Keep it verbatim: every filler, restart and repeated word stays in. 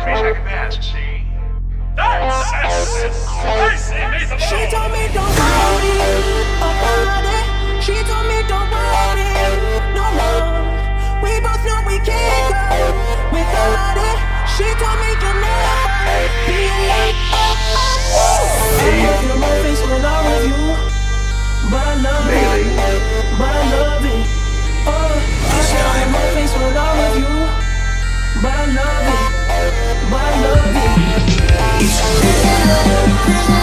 wish I could dance, see? Dance! She told me don't worry about it. She told me don't worry no more. We both know we can't go without it. She told me you'll never be alone. I love your my face when I'm with you, but I love it, but I love it. Oh, I love my face when I'm with you, but I love it, but I love it.